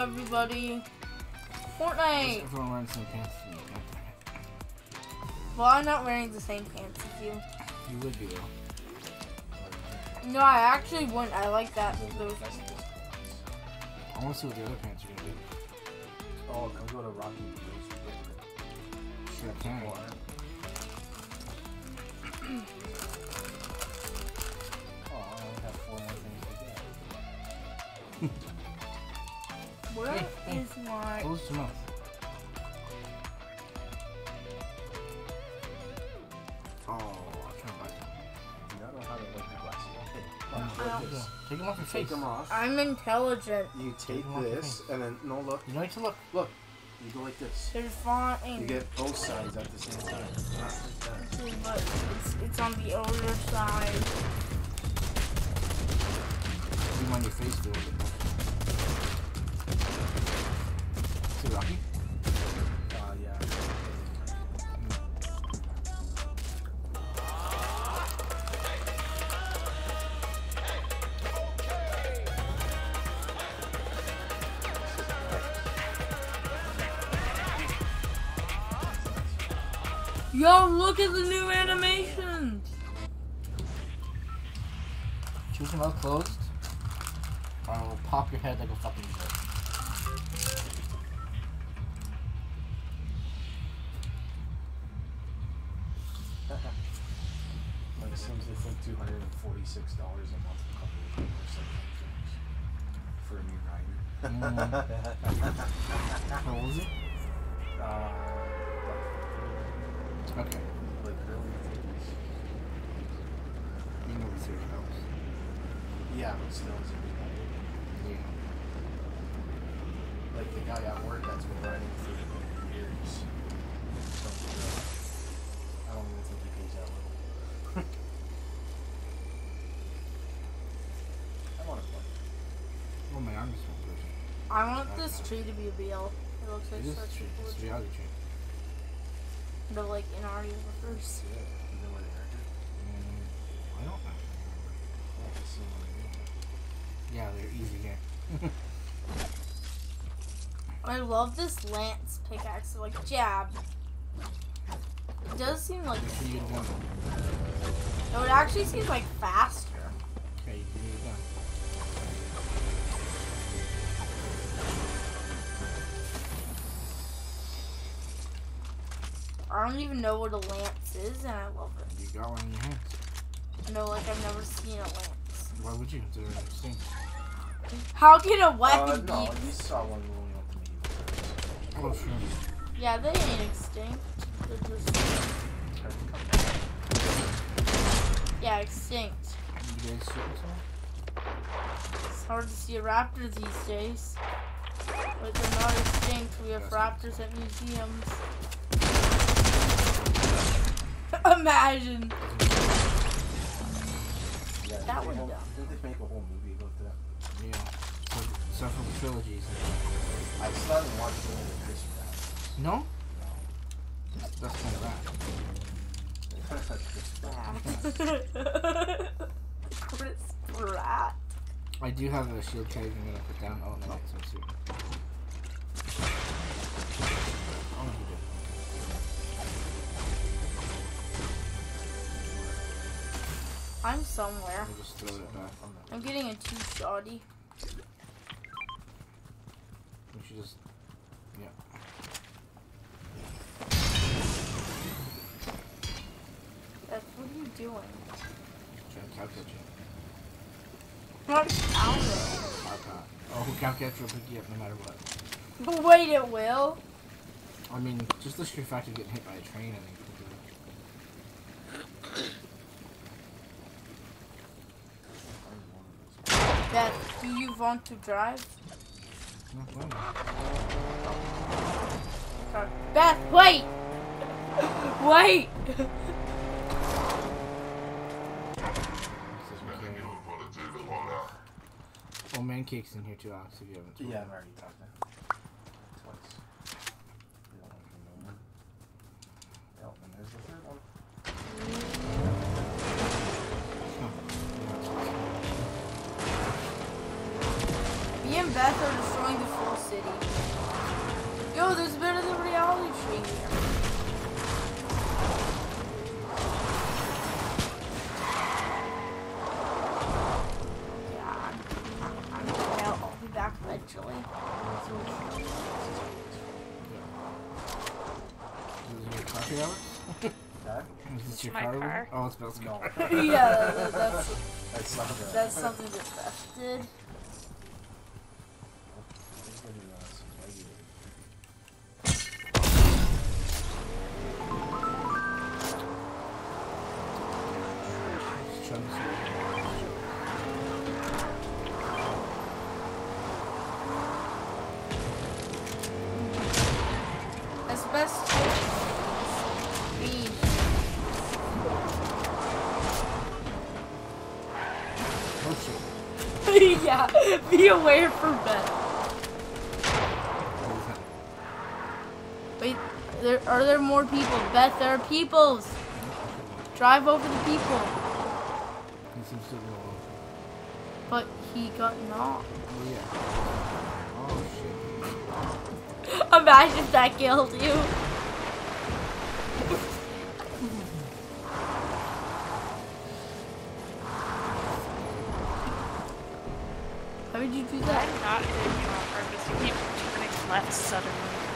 everybody. Fortnite! Everyone wearing the same pants as me. Well, I'm not wearing the same pants as you. You would be though. No, I actually wouldn't. I like that. Those. I want to see what the other pants are gonna be. Oh, can we go to Rocky Beach? Sure can. Oh, I only have 4 more things to get. Where is my... Close your mouth. Oh, I'm trying to buy them. I don't know how to work your glasses. Okay. Take them off your face. Take them off. I'm intelligent. You take this, and then, no, look. You don't need to look. Look. You go like this. There's font You and... get both sides at the same time. Not like that. But it's on the other side. You want your face to it. Is it Rocky? Yeah. Yo, look at the new animation! Keep your mouth closed, or I will pop your head like a fucking joke. Like, it seems it's like $246 a month for a new rider. What was it? Okay. Like early 30s. You know the $30. Yeah, but still, it's a big rider. Yeah. Like the guy at work that's been riding for years. I don't even think he pays that little. I want to play. Oh, my arm is so good. I want this tree to be real. It looks like It is such true. a cool It's a tree. reality tree. But like in our universe. Yeah. You know where they are? I don't know. Yeah, I see them on the video. Yeah, they're easy here. I love this lance pickaxe. Like jab. It does seem like... Make sure you get it done. No, it actually seems like faster. Okay, you can get it done. I don't even know what a lance is, and I love it. You got one in your hands. No, like I've never seen a lance. Why would you? They're extinct. How can a weapon No, be... you saw one rolling up to me. Oh, sure. Yeah, they ain't extinct. They're just... Yeah, extinct. You guys shooting something? It's hard to see a raptor these days. But they're not extinct. We have raptors at museums. Imagine. Yeah, That would didn't dumb. they make a whole movie about that? Yeah. So from the trilogies. I started watching it with Chris Pratt. No? That's kind of rad. Chris Pratt. I do have a shield keg I'm gonna put down. Oh, no, that's so soon. Oh, he did. I'm somewhere. I just throw it back. I'm getting a two-shotty. We should just. Yeah. Beth, what are you doing? Trying to cow catch you. Not counting. Oh, cow catch will pick you up no matter what. But wait, it will. I mean, just the sheer fact of getting hit by a train, I think. Beth, do you want to drive? Beth, wait! Wait! Oh, man cake's in here too, Alex, if you haven't told Yeah, me. I've already talked to him. Twice. The other one from Melbourne. Yep, and there's the third one. Me and Beth are destroying the full city. actually. Is it your coffee hours? That? Is this your my car. Oh, it smells No. good. Yeah, That's not good. that's something that Beth did. That's the best speed. Oh shit. Yeah, be aware for Beth. Wait, are there more people? Beth, there are peoples. Drive over the people. He seems to be alone. But he got knocked. Oh yeah. Oh shit. Imagine if that killed you. How would you do that? I'm not doing you on purpose. You keep turning left suddenly.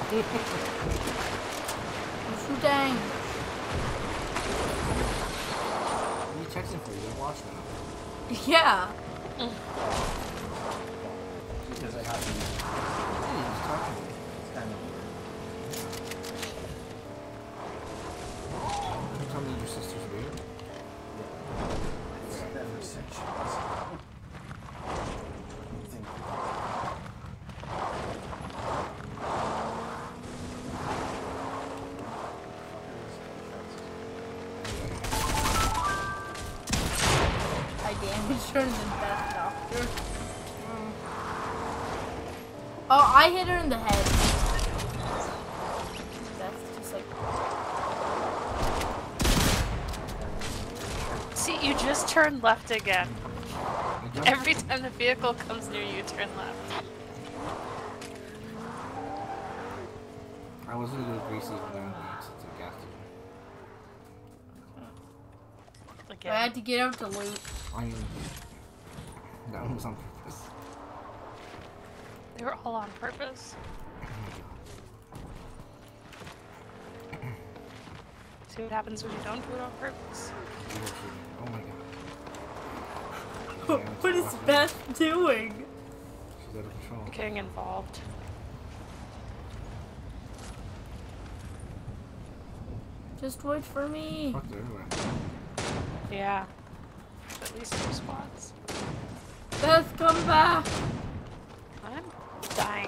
Shoot dang. He texting for you. Watch now. Yeah. Because I have to. Hey, he's talking to me. It's kind of weird. You tell me your sister's weird. Yeah. It's never said she was. You think I damaged her and then Beth knocked her. Oh, I hit her in the head. Beth just like... See, you just turn left again. I jumped. Every time the vehicle comes near you, turn left. I was gonna go greasy when I went to the gas station. I Again. had to get out to loot. I mean, that was on purpose. They were all on purpose. See what happens when you don't do it on purpose. Oh my god. What is Beth doing? She's out of control. Getting involved. Just wait for me. Fuck, they're everywhere. Yeah. At least 2 spots. Beth, come back. I'm dying.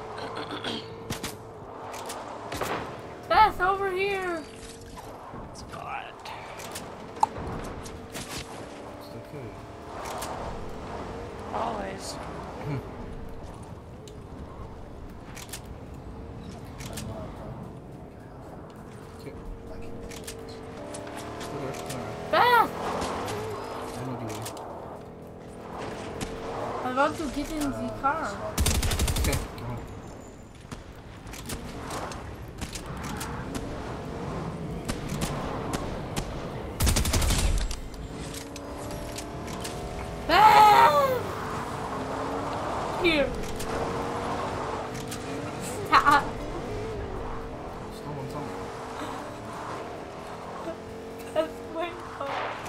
Beth, over here. Spot. It's okay. Always. Okay. like it? Alright. Beth, I know you will. I want to get in the car. Okay, go home. Beth! Here. Stop. Someone. That's my car.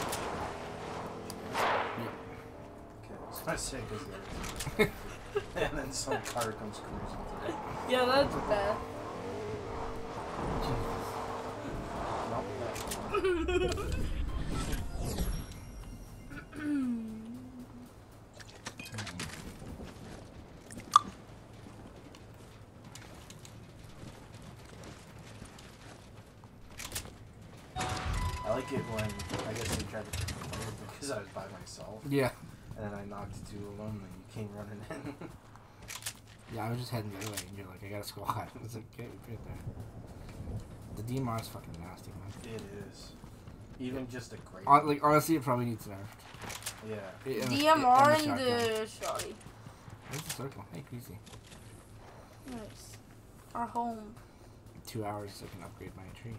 Okay, it's not sick, is it? And then some car comes cruising through. Yeah, that's Beth. Nope, I like it when, I guess they tried to play it because I was by myself. Yeah. And then I knocked 2 of them and you came running in. Yeah, I was just heading the other way and you're like, I got a squad. I was like, okay, we fit there. The DMR is fucking nasty, man. It is. Even just a great. Like, honestly, it probably needs nerfed. Yeah. DMR and shotgun. the shotty. Where's the circle? Hey, Greasy. Nice. Our home. 2 hours so I can upgrade my tree.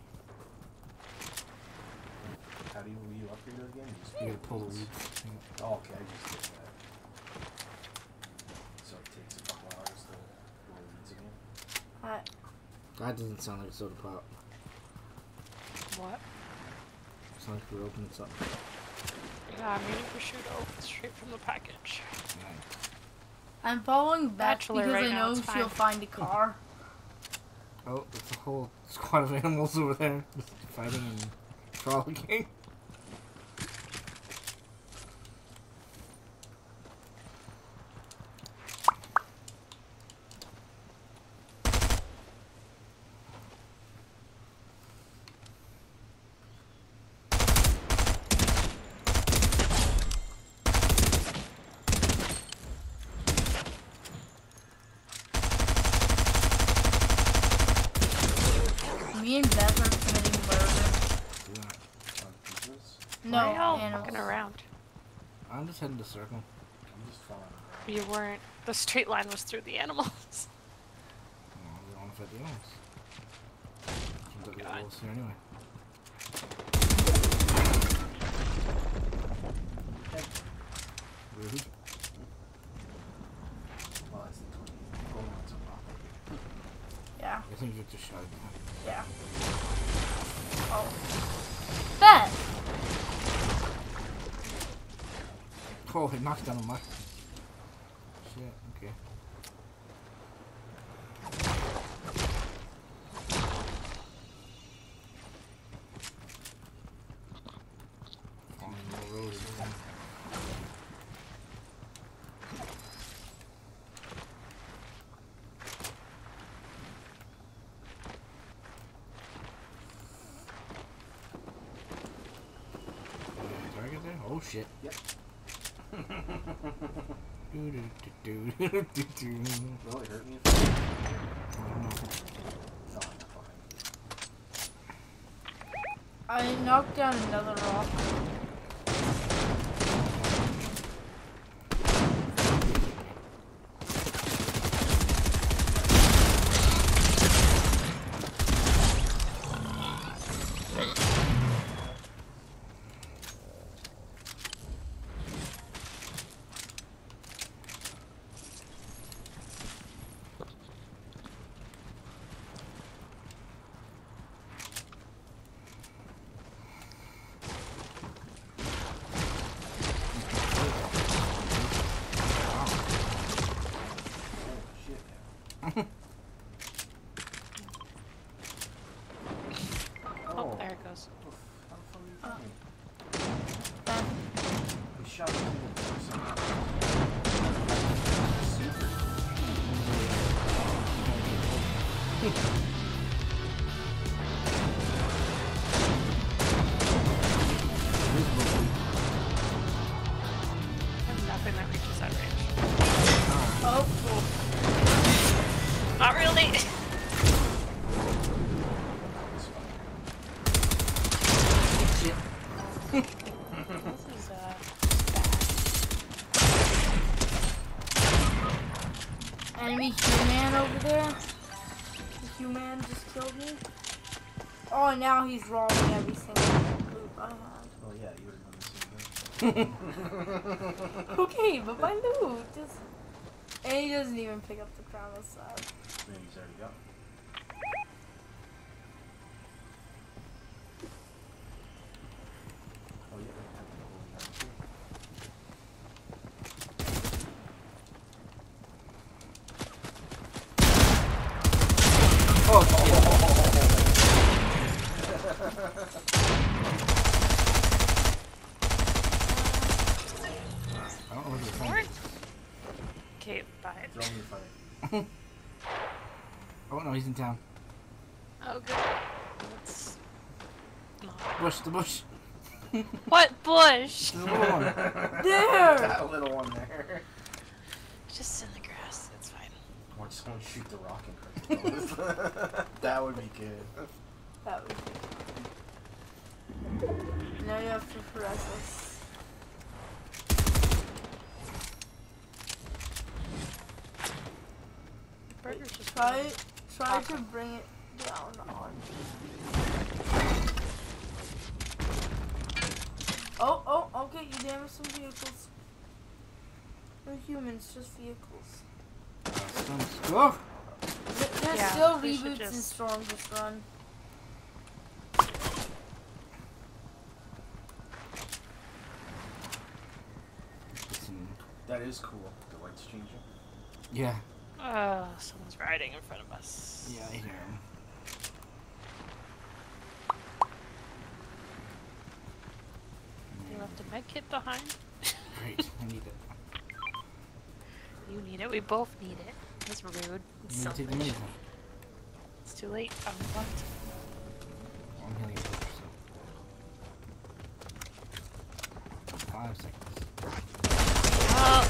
How do you upgrade it again? You gotta pull the weeds. Oh, okay, I just did that. So it takes a couple hours. that? That doesn't sound like a soda pop. What? Sounds like we're opening something. Yeah, I'm eating prosciutto straight from the package. Nice. I'm following Beth Bachelor because right I now, know it's she'll fine. find a car. Oh, it's a whole squad of animals over there just fighting and frolicking. Me and Beth are committing murder. On pieces. No, Why are y'all animals. fucking around? I'm just heading to circle. I'm just following around. You weren't. The straight line was through the animals. Oh, we don't want to fight the animals. Seems like the God. wolves here anyway. Rude. Well, it's the 20. Going on some rock. Yeah, I think Victor shot it. yeah. Oh. Beth! Oh, it knocked down a mark. Shit, okay. Falling in the road again. Target there? Oh shit. Yep. Do do do do do do do. Will it hurt me? I don't know. No, I'm fine. I knocked down another rock. Oh, there it goes. Oof, how the fuck are you coming? Beth. We shot him in the person. There's nothing that reaches that range. Oh, Not really. Shit. This is bad. enemy human over there. The human just killed me. Oh, and now he's robbing every single loot I had. Oh yeah, you would have done the same thing. Okay, but my loot just... And he doesn't even pick up the crown aside. Maybe he's already got. Oh yeah, they have the whole gun too. Oh shit. I don't know what you're More? Okay, bye. Throw me a fight. Oh no, he's in town. Oh, good. Let's not. Bush, the bush. What bush? The little one. There! That little one there. Just in the grass. It's fine. Or just gonna shoot the rock and crush it. That would be good. That was good. Now you have to press this. Burger's just Try to Awesome. bring it down on. Oh, okay, you damaged some vehicles. No humans, just vehicles. Oh! Yeah, There's Yeah, still we should reboots in just- Storm Just Run. That is cool. The lights changing. Yeah. Someone's riding in front of us. Yeah, I hear him. They left a med kit behind. Great, I need it. You need it. We both need it. That's rude. It's You need to take the selfish. medicine. It's too late. I'm left. I'm healing it so. 5 seconds. Oh,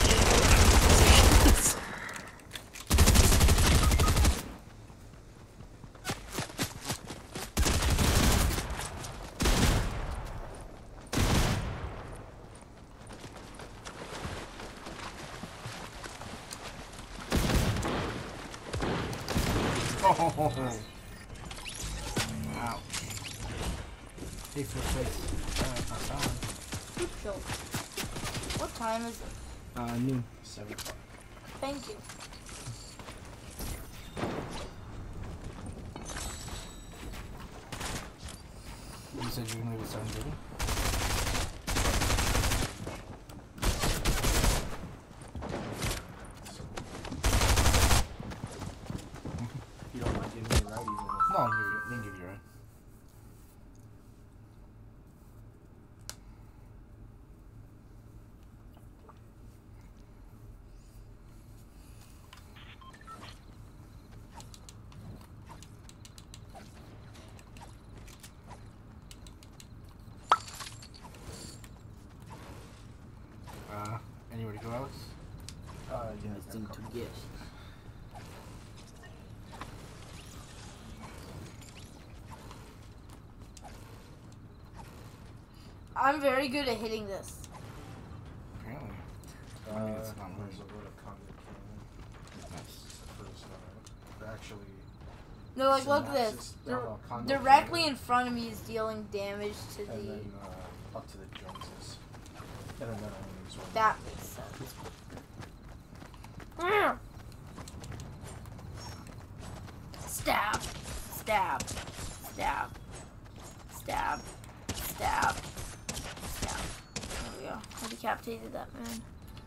Oh! Ouch. Hey, first place. Who killed? What time is it? Noon. 7 o'clock. Thank you. You said you're gonna leave at 7:30? You don't mind giving me a ride even if... No, I'll give you. They can give you a ride. Anywhere to go, Alex? Yeah, Nothing to get. I'm very good at hitting this. Apparently. Uh, I mean, it's not there's worth a lot of convict cannon. Nice. First, actually... No, like, look at synopsis- this. no, no, convict Directly cannon, in front of me is dealing damage to and the... then up to the Joneses. And then only use one. That makes sense. Mm. Stab. Stab. Stab. Stab. Stab. Stab. There we go. I decapitated that man.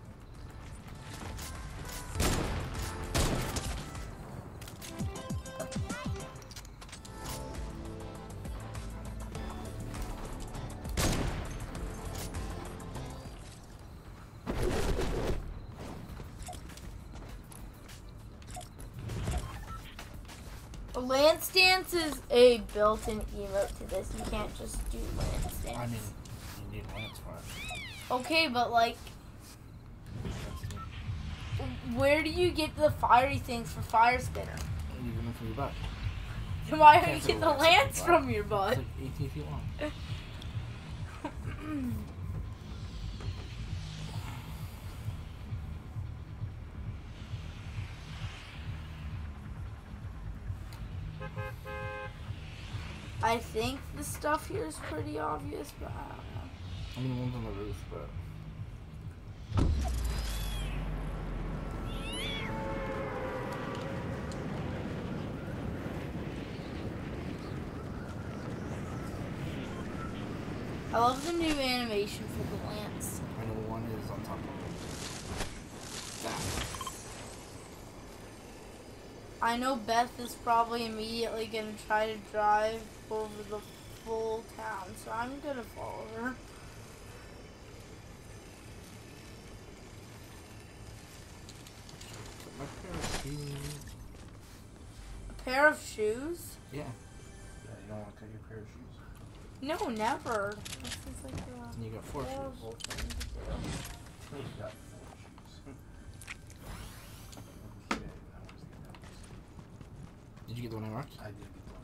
Lance Dance is a built-in emote to this. You can't just do Lance Dance. I mean, you need Lance for it. Okay, but like, That's good. where do you get the fiery things for Fire Spinner? You get them from your butt. Then why don't Can't you get the throw Lance lance from your from your It's butt? like 18 feet long. I think the stuff here is pretty obvious, but I don't know. I mean, one's on the roof, but... I love the new animation for the lance. I know one is on top of that. I know Beth is probably immediately gonna try to drive over the full town, so I'm gonna follow her. My pair of shoes. A pair of shoes? Yeah. Yeah, you don't want to cut your pair of shoes. No, never. This is like a And you got 4 shoes. horrible thing to do. You got 4 shoes. Okay, that was the next. Did you get the one I marked? I did get the one.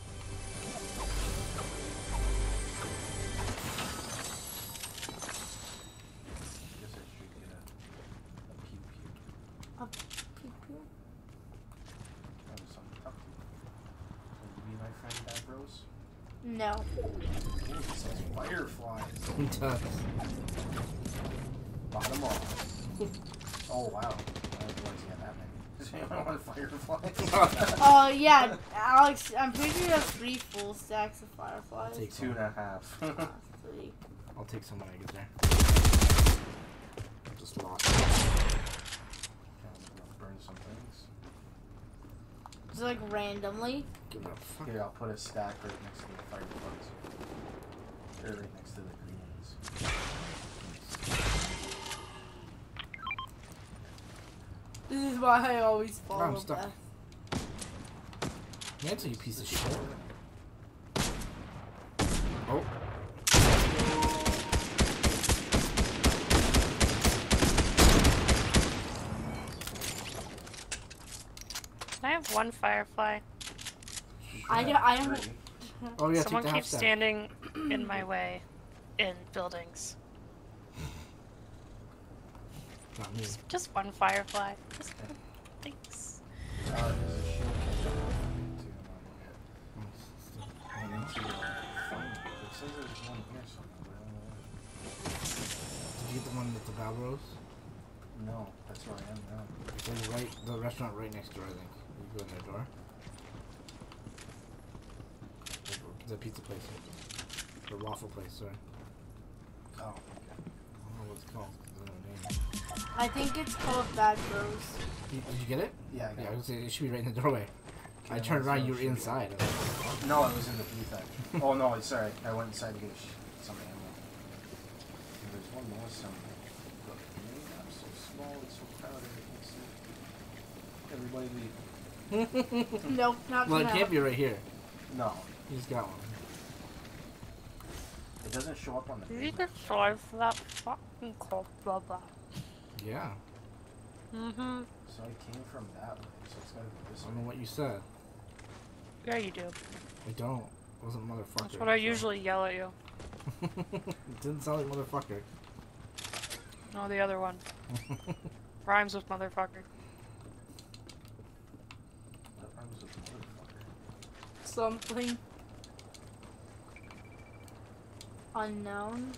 I guess I should get a pew pew. A pew pew? That was something tough to. Will you be my friend, Davros? No. Ooh, it says fireflies. It does. Bottom off. Oh wow. I didn't realize you had that many. Does anyone want fireflies? Oh yeah, Alex. I'm pretty sure you have 3 full stacks of fireflies. Take 2.5. 3. I'll take some when I get there. Just lost. Burn some things. Just like randomly. Give it a fuck. Here, I'll put a stack right next to the fireflies. Or right next to the green ones. This is why I always follow I'm stuck. Beth. Answer, you piece of shit. Oh. Can I have one firefly? I don't. Oh yeah, Someone take the half keeps stack. standing in my way in buildings. Not me. Just one firefly. Just one. Thanks. There's a shield kit I need to find it. It says there's one here somewhere, but I don't know where. Did you get the one with the Balros? No, that's where I am now. It's right, the restaurant right next door, I think. You go in their door. The pizza place. The waffle place, sorry. Oh, okay. I don't know what it's called. I don't know the name. I think it's called Bad Bros. Did you get it? Yeah, I got Yeah, I it. was saying it should be right in the doorway. I turned around, you were inside. No, I was in the beef factory. Oh no, sorry. I went inside to get some ammo. And there's one more somewhere. But me, I'm so small and so crowded, I can't see. Everybody leave. Nope, not Well, it gonna can't be right here. No, He's got one. it doesn't show up on the Did you paper. get sorry for that fucking cold bubba? Yeah. Mm-hmm. So I came from that way, so it's gotta be this I don't know way. what you said. Yeah, you do. I don't. It wasn't motherfucker. That's what I so. usually yell at you. It didn't sound like motherfucker. No, the other one. Rhymes with motherfucker. That rhymes with motherfucker. something unknown.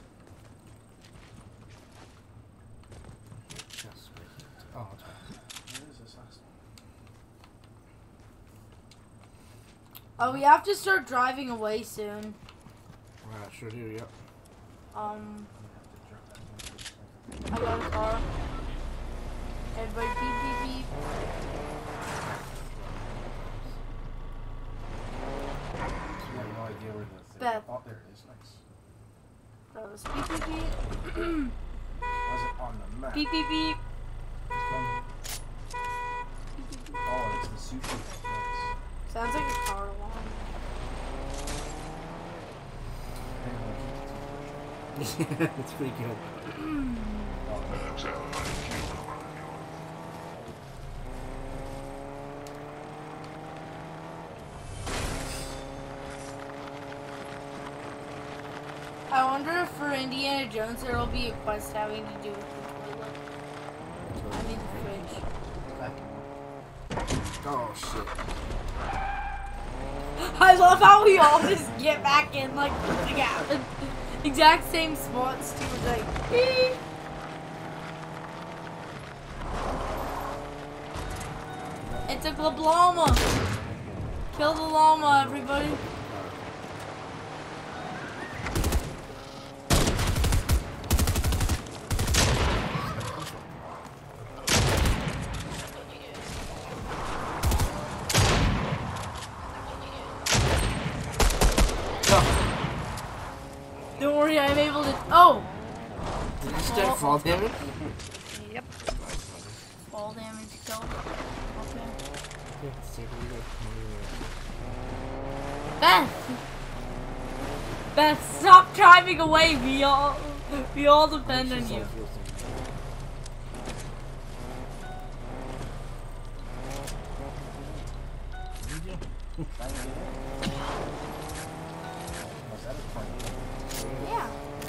Just wait. Oh, it's fine. What is this last one? Oh, we have to start driving away soon. I sure do, yep. I got a car. Everybody beep beep beep. So you have no idea where the thing Beth. Oh, there it is. Nice. That was beep beep beep. Was it on the map? Beep beep beep. Oh, it's the sushi thing. Nice. Sounds like a car alarm. It's pretty good. I wonder if for Indiana Jones there will be a quest having to do with the toilet. I mean the fridge. Oh shit. I love how we all just get back in like nothing happened. Exact same spots too. It's like beep. It's a llama. Kill the llama, everybody. Don't worry, I'm able to. Oh! Did you just get fall damage? Yep. Fall damage kill. Okay. Yeah, let's take a look. Beth! Beth, stop driving away. We all depend on you. Yeah.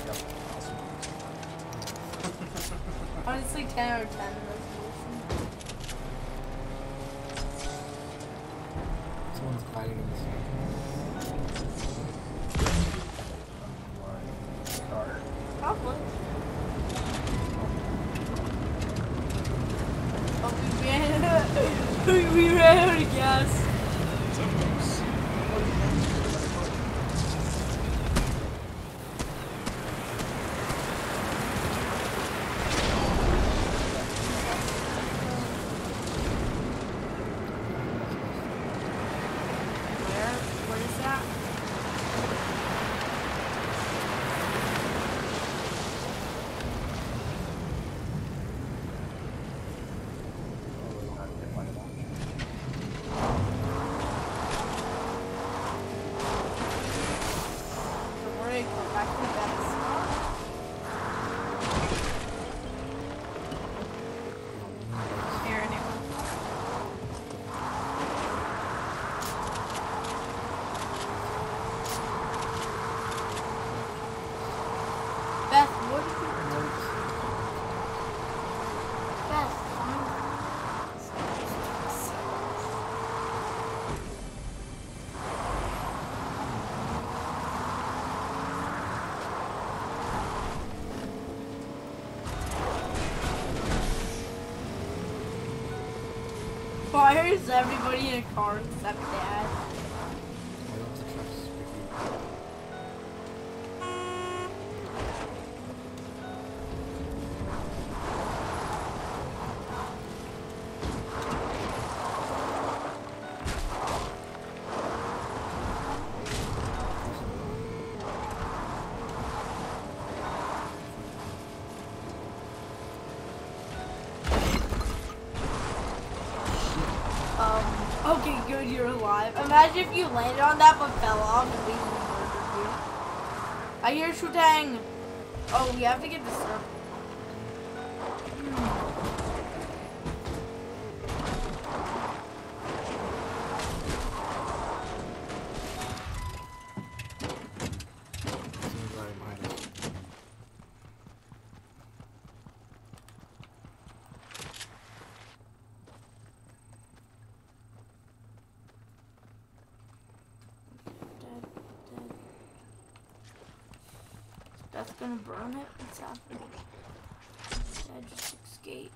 Honestly, 10 out of 10 resolution. Someone's fighting in this game. Probably. Oh, we ran. We ran out of gas. What is that? Don't worry, come back to the best. Here, anyway. Beth, what did you Beth, why is everybody in a car except Dad? Okay, good, you're alive. Imagine if you landed on that but fell off and we murdered you. I hear shooting. Oh, we have to get the circle. Seems right behind us. Dead, dead. That's gonna burn it? What's happening? Dad, just escape.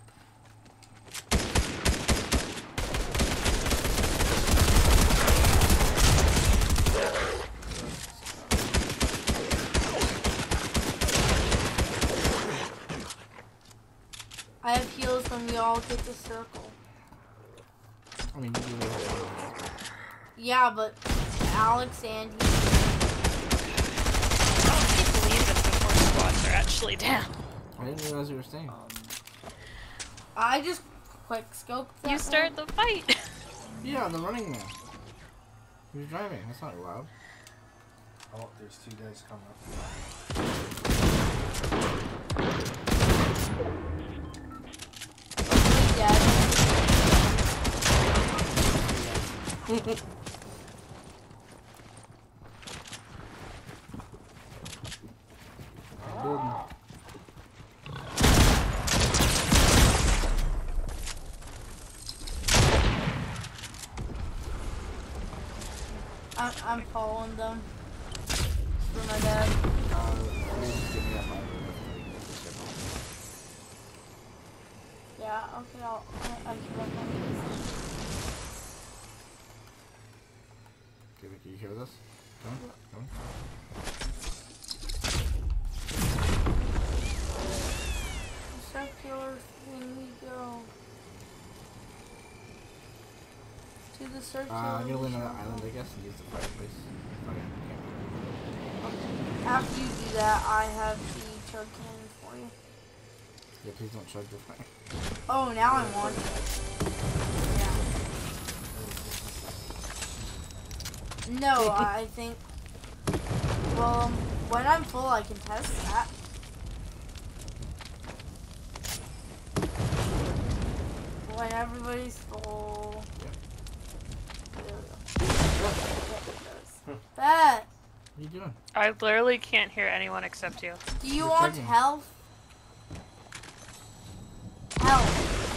I have heals when we all get the circle. I mean, you do really Yeah, but Alex and I can't believe that the 4 squads are actually down. I didn't realize you were staying. I just quick scoped that. You start the fight. Yeah, the running man. Who's driving? That's not allowed. Oh, there's 2 guys coming up. Dad. I'm following them. For my dad. Yeah, okay, I can look at this. Okay, can you hear this? Come on. Circular thing we go. To the circular. I'm gonna land on that island, I guess, and use the fireplace. After you do that, I have the chug cannon for you. Yeah, please don't chug the fire. Oh, now I want it. Yeah. No, I think. Well, when I'm full, I can test that. When everybody's full. Yeah. There we go. That. What are you doing? I literally can't hear anyone except you. Do you We're want chugging. health? Health.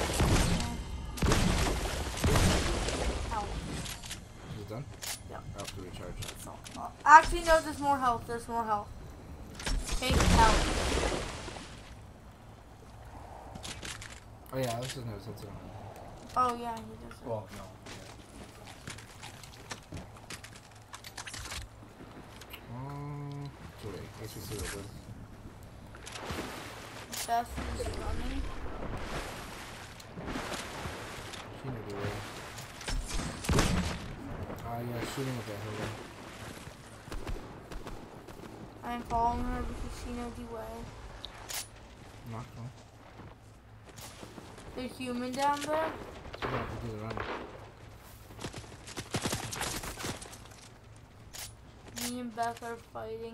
Health. Is it done? Yep. I have to recharge. That's all. Actually, no, there's more health. There's more health. Take health. Oh yeah, this doesn't have a sense of Oh yeah, he does. Well, no. Okay, let's just see what it is. Beth is running. She may be right. Yeah, shooting with that hill. I'm following her because she knows the way. Not cool. There's human down there. So we have to do the run. Me and Beth are fighting.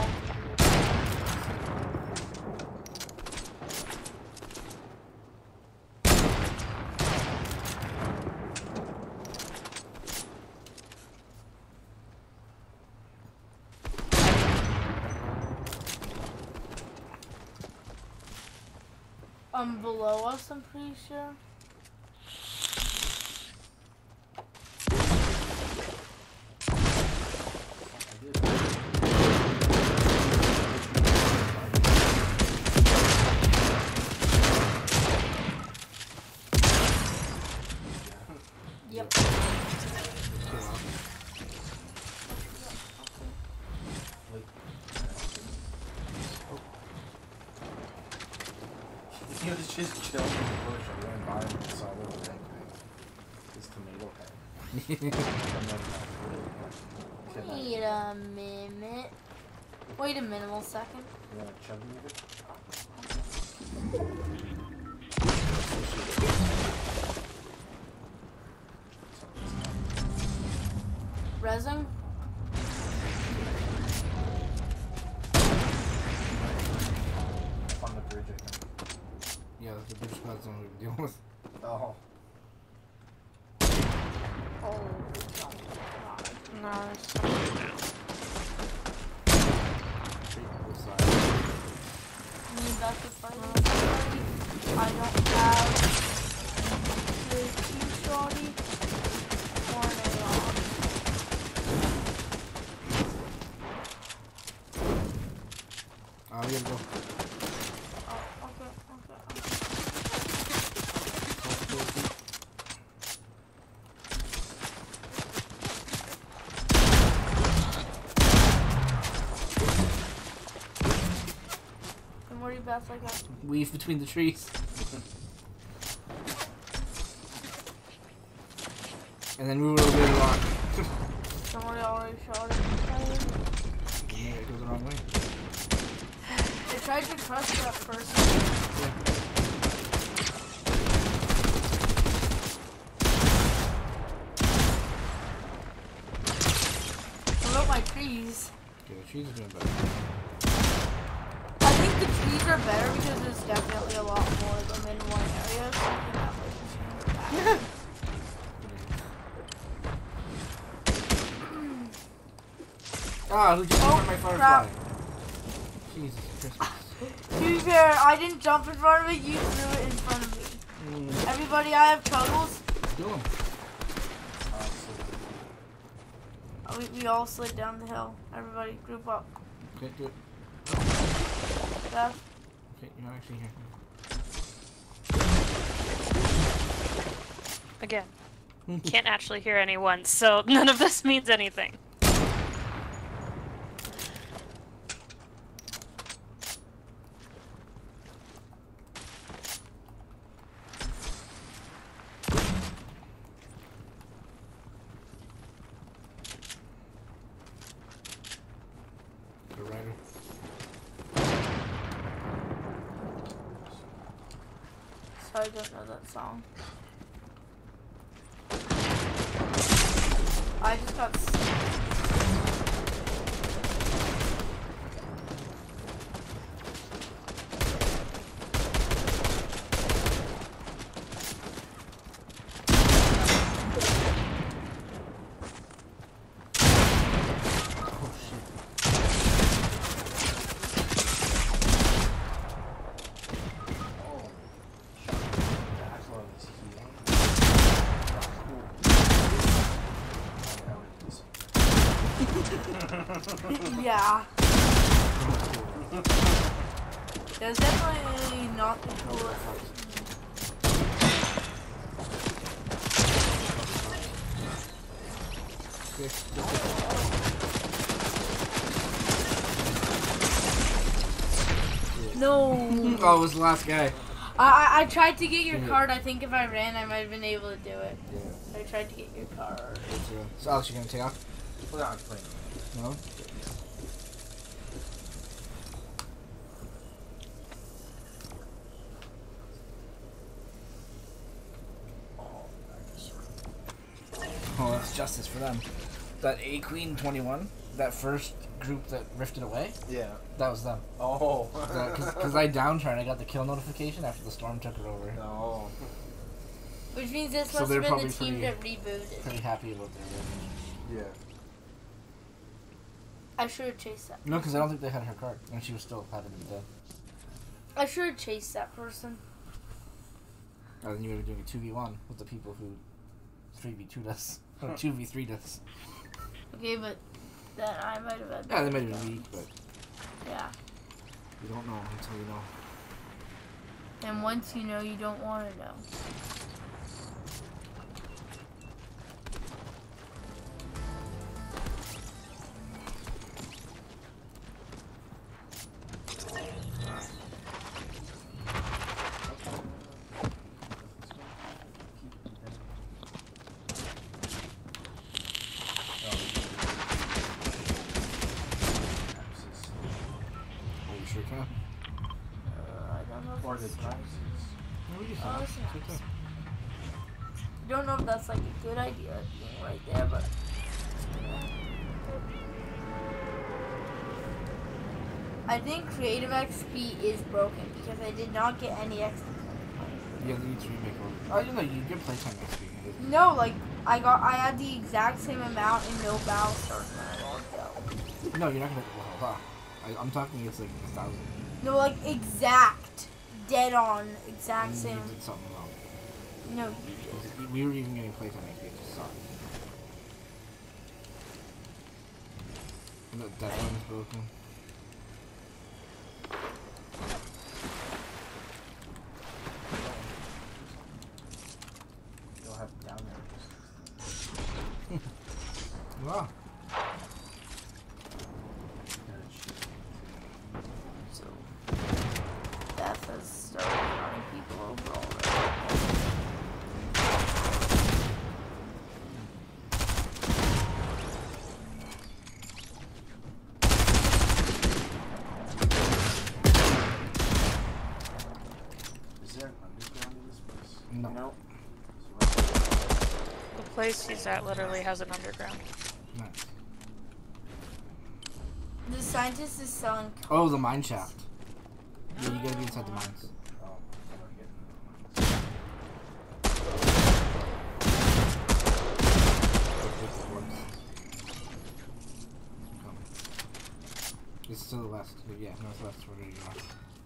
Below us, I'm pretty sure. Yep. He was just chilling in the bush. I ran by him and saw a little red thing. His tomato head. Wait a minute. Wait a minimal second. You want to chug me it? Resin? On the bridge, I think. Yeah, the bitch squad's the one we're dealing with. Oh. Oh, No, there's somebody now. me and Beth are fighting. I don't have the two shorty or an AR. We gotta go. Oh, okay. And where are you, Beth? Like that? Weave between the trees. And then move it over the rock. Somebody already shot it. Yeah, it goes the wrong way. I tried to trust that person. Yeah. What about my trees? Okay, the trees are doing better. I think the trees are better because there's definitely a lot more of them in one area. So you can have like Who just shot my firefly? crap. Jesus Christmas. To be fair, I didn't jump in front of it, you threw it in front of me. Everybody, I have troubles. Do him. We all slid down the hill. Everybody, group up. Okay, do it. Beth. Okay, you're not actually here. Again, can't actually hear anyone, so none of this means anything. The rider. Sorry, I don't know that song. I just got yeah. That's definitely not the coolest. No. Oh, it was the last guy. I tried to get your card. I think if I ran, I might have been able to do it. Yeah. I tried to get your card. So Alex, you gonna take off? Well, no, I'm playing. No? Oh, that's justice for them. That A Queen 21, that first group that rifted away, Yeah. that was them. Oh. Because I downed her and I got the kill notification after the storm took her over. No. Which means this So must they're have been the probably team that rebooted. Pretty happy about their win. Yeah. I should have chased that. No, because I don't think they had her card, and she was still having to be dead. I should have chased that person. And then you were doing a 2v1 with the people who 3v2'd us. Or 2v3'd us. Okay, but then I might have had. Yeah, they might have been weak, but Yeah. you don't know until you know. And once you know, you don't want to know. Oh, you sure can? I don't know. Or If the that's prices. No, you Oh, can. it's It's nice. okay. I don't know if that's like a good idea being right there, but. I think creative XP is broken because I did not get any XP. Yeah, they need to remake all. Oh, you know, you get playtime next week. No, like I had the exact same amount and no battle stars when I logged out. No, you're not gonna. Well, I'm talking. It's like 1,000. No, like exact, dead on, exact You same. did something wrong. No, you did. We were even getting playtime next week. It just sucked. And that one's broken. You'll have down there. Wow. So Beth has started running people over already. Is there an underground in this place? No. No. The place he's at literally has an underground. Nice. The scientist is selling. Oh, the mine shaft. Yeah, you gotta be inside the mines. Oh, I'm gonna get into the mines. It's to the west. Yeah, northwest. We're gonna go.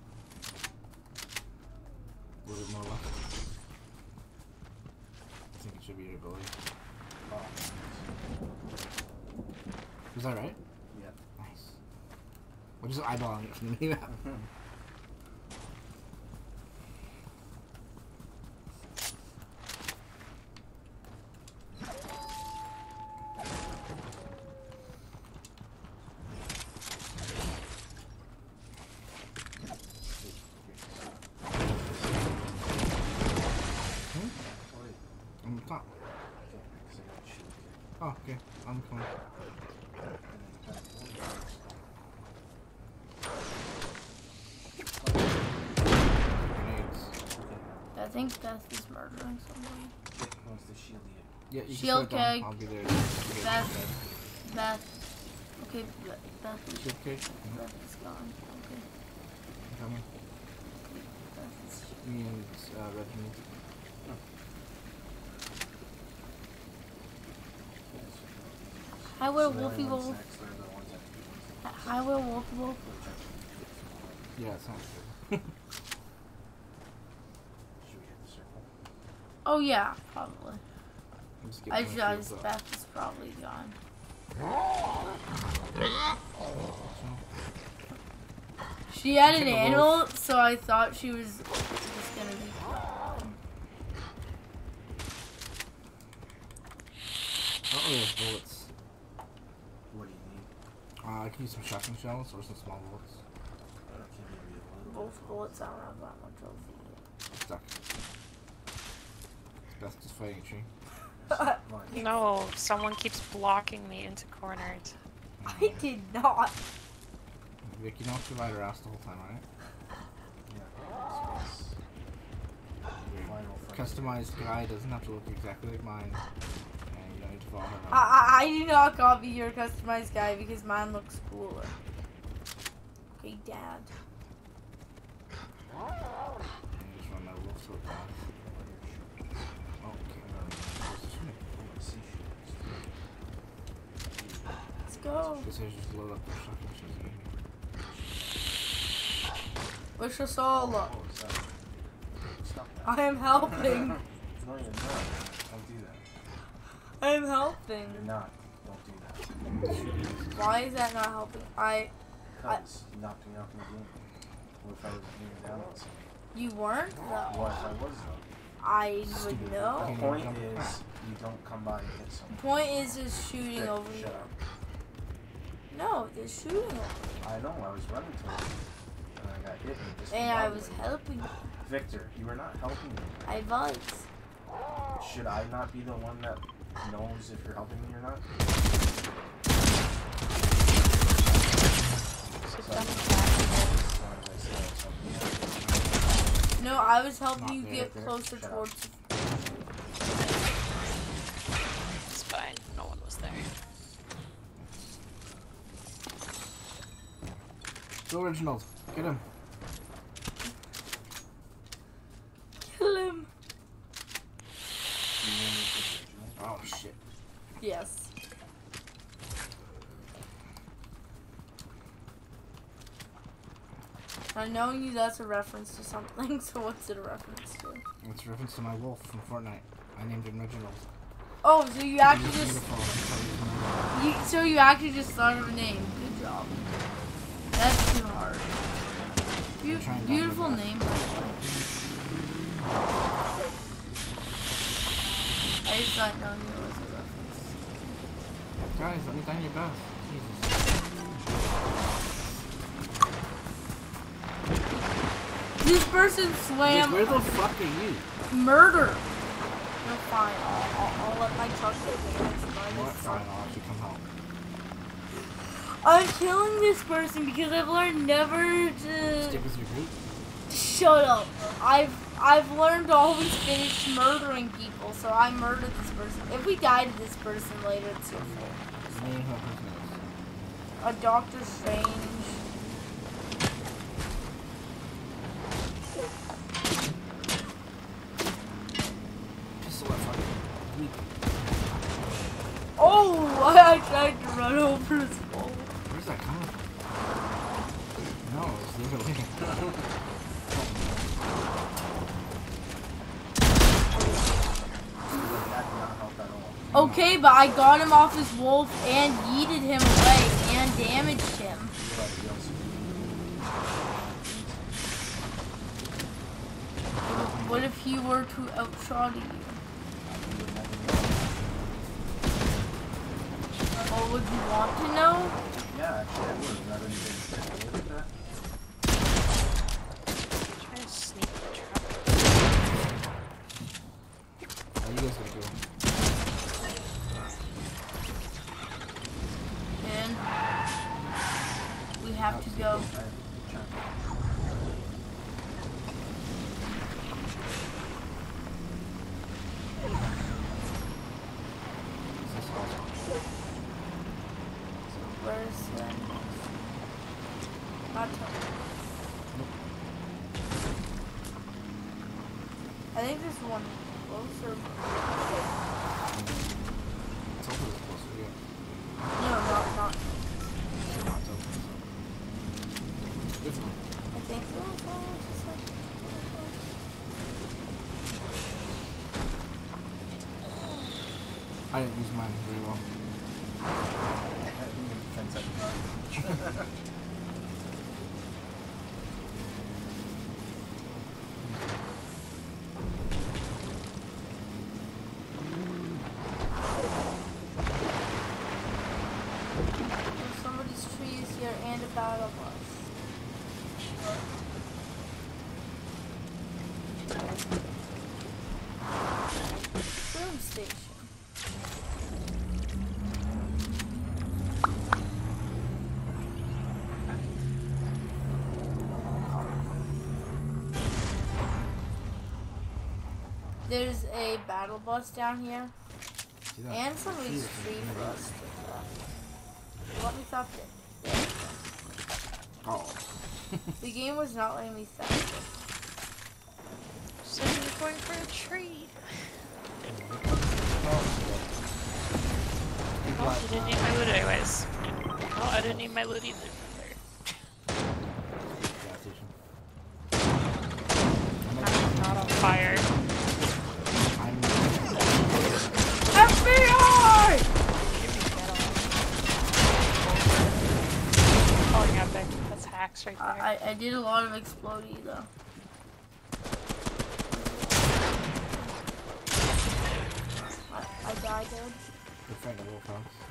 A little bit more left. I think it should be your ability. Oh. Was that right? Yeah. Nice. I'm just eyeballing it from the map. On the top. Oh, okay. I'm coming. Grenades. I think Beth is murdering somebody. Wants the shield here. Yeah, you Shield can throw it down. keg. I'll be there. Beth. Okay, Beth is, Shield cake. Beth is gone. Okay. Coming. Beth is. Me and Reggie. Hi, where Wolfie Wolf. Next, they're the ones that Hi, where Wolfie Wolf. Yeah, it sounds good. Should we hit the circle? Oh yeah, probably. I'm just I getting my just shields up. Beth is probably gone. She had an Kick a animal, so I thought she was just gonna be gone. Oh, there's bullets. I can use some shotgun shells or some small bullets. I can give you a little. Both bullets, I don't have that much of Stuck. It's best just fighting a tree. Mine. No, someone keeps blocking me into corners. I did not. Vic, you don't have to ride her ass the whole time, right? Yeah. Final Your friend. customized guy doesn't have to look exactly like mine. And you don't need to follow her around. I do not copy your customized guy because mine looks cooler. Okay, Dad. And you just run that wolf sword path. Oh, okay. Where's the shooting? Let's go. This is just load up the shotgun shells again. Wish us all luck. Oh, is that? Stop that. I am helping. No, you're not. Don't do that. I am helping. You're not. Don't do that. Why is that not helping? Because you knocked me off in the game. What if I was moving down on something? You weren't though. What if I was though? I would Stupid. know. The point is, you don't come by and hit someone. Point is just shooting Vic, over shut you. up. No, they're shooting over you. I know, I was running towards you. And I got hit and just And I bobbed was away. helping you. Victor, you were not helping me. I was. Should I not be the one that knows if you're helping me or not? Sit So down as and long as I say I was helping you. No, I was helping Not you there, get there. closer Shut up. towards. It's fine. No one was there. Go Reginald. Get him. Kill him. You know me for original. Oh shit. Yes. I knowing you, that's a reference to something. So what's it a reference to? It's a reference to my wolf from Fortnite. I named him Reginald. Oh, so you actually He was just beautiful. so you actually just thought of a name. Good job. That's too hard. I'm trying not to Beautiful do that. name, by the way. I just thought knowing you was a reference. Guys, let me down your best. Jesus. This person Vic, slammed where the fuck are you? murder. No, fine. I'll let my truck get damaged by What? this Fine, truck. I'll actually come help. I'm killing this person because I've learned never to Stick with your group. shut up. I've learned to always finish murdering people, so I murdered this person. If we die to this person later, it's your fault. Name who that person A Doctor Strange. is. Pistol at fucking weak. Oh, I tried to run over his wall. Where's that coming from? No, it's the other way. That did not help at all. Okay, but I got him off his wolf and yeeted him away and damaged him. You like the LCD. What if he were to outshot you? Or would you want to know? Yeah, actually, I would rather than get look at that. Trying to sneak the truck. Are you guys gonna go? And we have to go. Is this awesome? Where's the not tell- I think there's one closer. It's over this closer, yeah. No, not. It's not open, so. This one. I think there's one. Just like- I didn't use mine very well. Somebody's tree and a battle bus. Room station. There's a battle bus down here. And somebody's free for us to let me stop it. Oh. The game was not letting me stop it. So you're going for a treat. Oh, I didn't need my loot anyways. Oh, I didn't need my loot either. I'm not on fire. FBI! Oh, yeah, that's hacks right there. I did a lot of exploding though. I died there. You're fighting a wolf,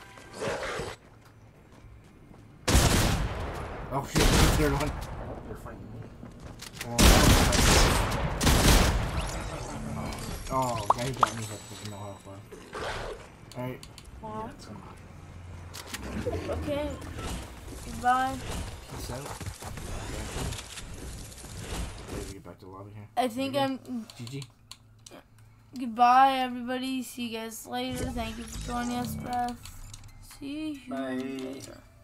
huh? Oh shit, the third one. They're fighting me. Oh, guy who got me had no health left. Alright. Wow. Yeah, it's on. Okay. Goodbye. Peace out. Ready to get back to the lobby here. I think I'm. GG. Goodbye, everybody. See you guys later. Thank you for joining us, Beth. See you Bye. later.